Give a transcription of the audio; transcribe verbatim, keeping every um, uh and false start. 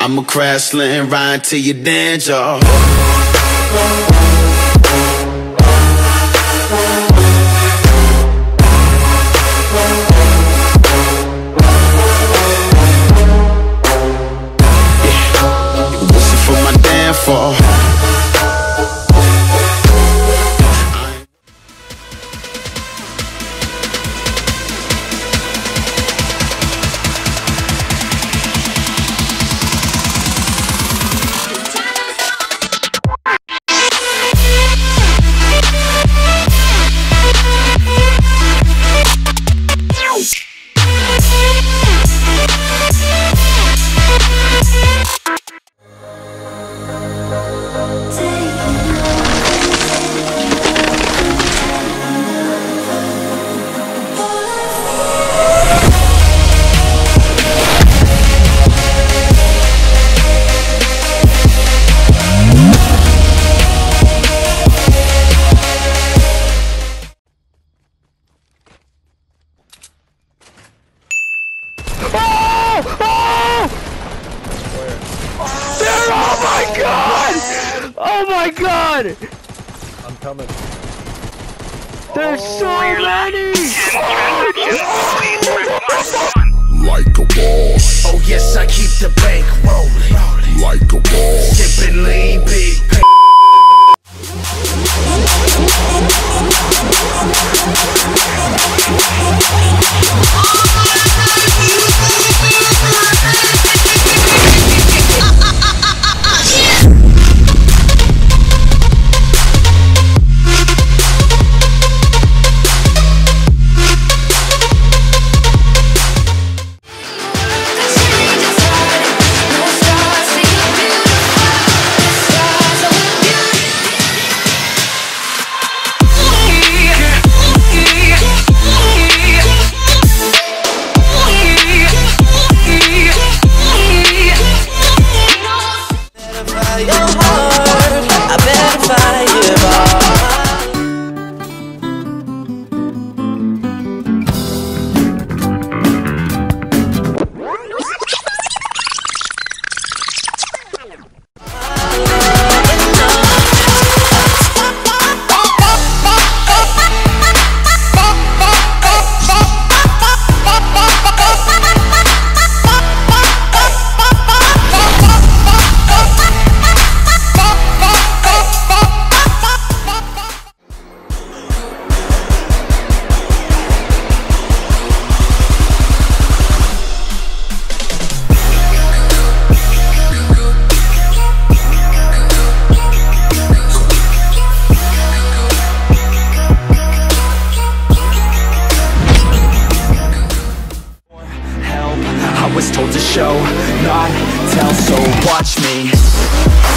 I'ma crash, slant, ride till you dance, y'all. This is for my downfall. Oh my god! Oh my god! I'm coming. There's so many! Like a boss. Oh yes, I keep the bank rolling. Like a boss. Sippin' lean, big pay. I was told to show, not tell, so watch me